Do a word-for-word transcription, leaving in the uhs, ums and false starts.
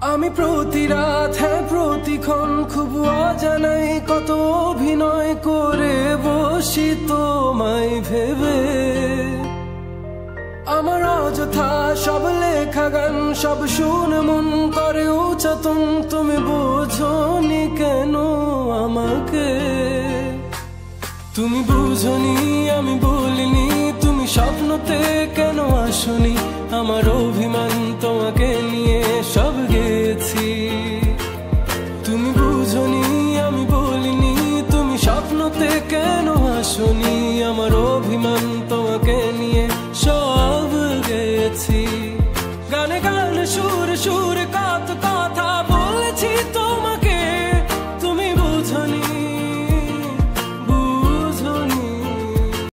আমি প্রতি রাত হ্যাঁ প্রতিক্ষণ খুব অজানাই কত অভিনয় করে বসি তোমায় ভেবে। আমার অযথা সব লেখা গান সব শুনে মন করে উচ্চাতন, তুমি বোঝনি কেন আমাকে? তুমি বুঝনি আমি বলিনি, তুমি স্বপ্নতে কেন আসনি? আমার অভিমান